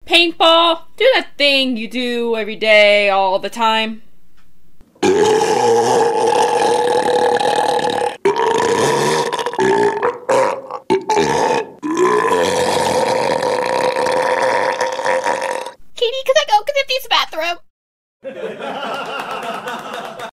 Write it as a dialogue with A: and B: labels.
A: Paintball, do that thing you do every day, all the time.
B: Katie, can I go? Can I use the bathroom?